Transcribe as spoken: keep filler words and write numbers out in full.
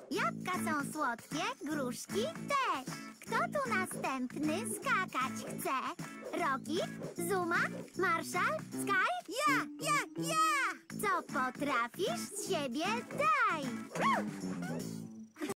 Jabłka są słodkie, gruszki też. Kto tu następny skakać chce? Rocky, Zuma, Marshall, Sky? Ja, ja, ja! Co potrafisz z siebie daj!